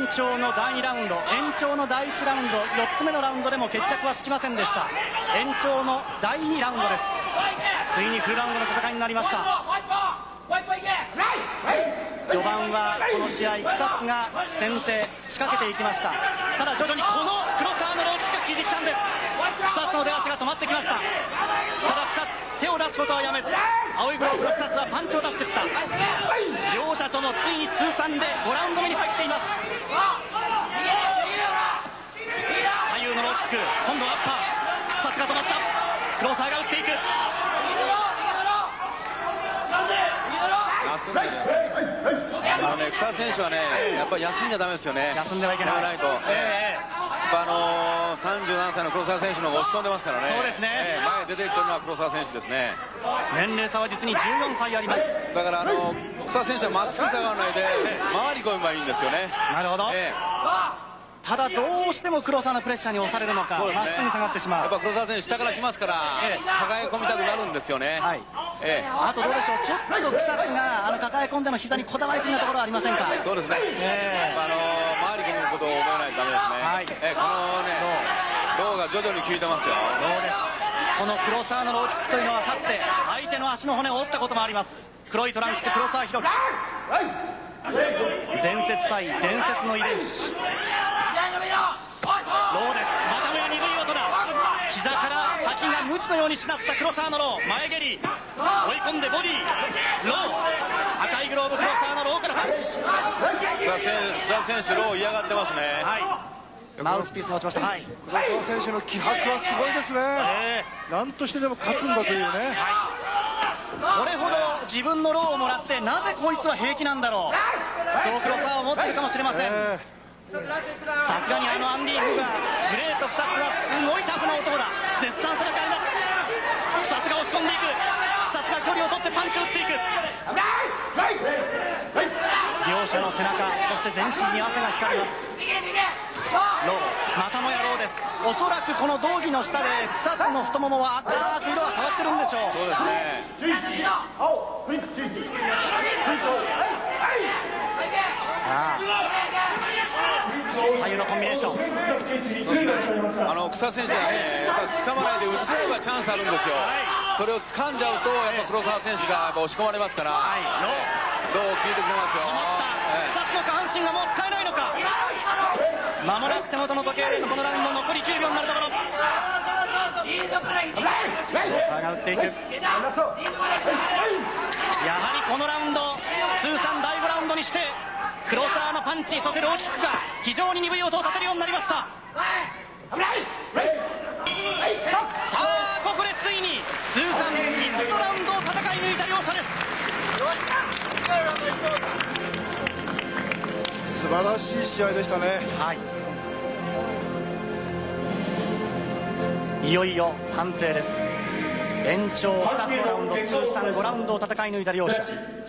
延長の第2ラウンド、延長の第1ラウンド、4つ目のラウンドでも決着はつきませんでした。延長の第2ラウンドです。ついにフルラウンドの戦いになりました。序盤はこの試合草津が先手仕掛けていきました。ただ徐々にこの黒沢のローキックが効いてきたんです。草津の出足が止まってきました。ただ草津手を出すことはやめず、青いグローブの草津はパンチを出していった。両者ともついに通算で5ラウンド目に入っています。左右のローキック、今度はアッパー、草津が止まった。黒沢が打っていく。 休んでる草津選手はね、やっぱり休んじゃダメですよね。 休んではいけない。 37歳の黒沢選手の方が押し込んでますからね。 そうですね。 前出ていってるのは黒沢選手ですね。 年齢差は実に14歳あります。 だから草沢選手はまっすぐ下がらないで回り込めばいいんですよね。 なるほど。ただどうしても黒沢のプレッシャーに押されるのか、まっすぐ下がってしまう。 やっぱ黒沢選手下から来ますから、抱え込みたくなるんですよね。 あとどうでしょう、ちょっと草津が抱え込んでの膝にこだわりすぎなところはありませんか。 そうですね。回り込むことを覚えないとダメですね。このね、ローが徐々に効いてますよ。 ローです。この黒沢のローキックというのはかつて相手の足の骨を折ったこともあります。黒いトランクス黒沢宏樹、伝説対伝説の遺伝子。ローです。またもや鈍い音だ。膝から先がムチのようにしなった黒沢のロー、前蹴り追い込んでボディロー、赤いグローブ黒沢のローからパンチ。 草津選手ロー嫌がってますね。 マウスピースが落ちました。 黒沢選手の気迫はすごいですね。何としてでも勝つんだというね。 これほど自分のローをもらってなぜこいつは平気なんだろう、そう黒沢は思っているかもしれません。さすがにアンディ・フガー、グレート草津はすごいタフな男だ、絶賛されてあります。草津が押し込んでいく。草津が距離を取ってパンチを打っていく。両者の背中、そして全身に汗が光ります。ロー、またもやローです。おそらくこの道着の下で草津の太ももは赤く色が変わってるんでしょう。 そうですね。 さあ左右のコンビネーション。 草選手はね、やっぱ掴まないで打ち合えばチャンスあるんですよ。それを掴んじゃうとやっぱ黒沢選手が押し込まれますから。ロー効いてきてますよ。 草津の下半身がもう使えないのか。間もなく手元の時計でこのラウンド残り9秒になるところ。黒沢が打っていく。やはりこのラウンド通算第5ラウンドにして黒沢のパンチ、そしてローキックが非常に鈍い音を立てるようになりました。さあここでついに通算5つのラウンドを戦い抜いた両者です。 素晴らしい試合でしたね。 いよいよ判定です。延長2つのラウンド、通算5ラウンドを戦い抜いた両者。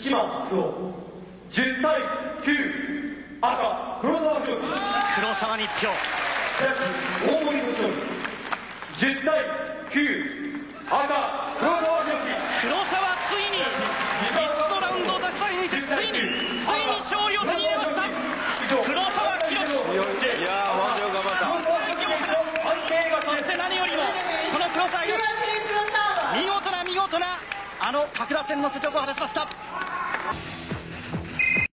10対9、赤黒沢宏樹。 黒沢に1票。 大森の勝利。10対9、赤黒沢宏樹。 黒沢ついに5つのラウンドを戦い抜いてついに勝利を手に入れました。黒沢宏樹。 いやー、本当によく頑張った。 そして何よりもこの黒沢宏樹、見事な角田戦の雪辱を果たしました。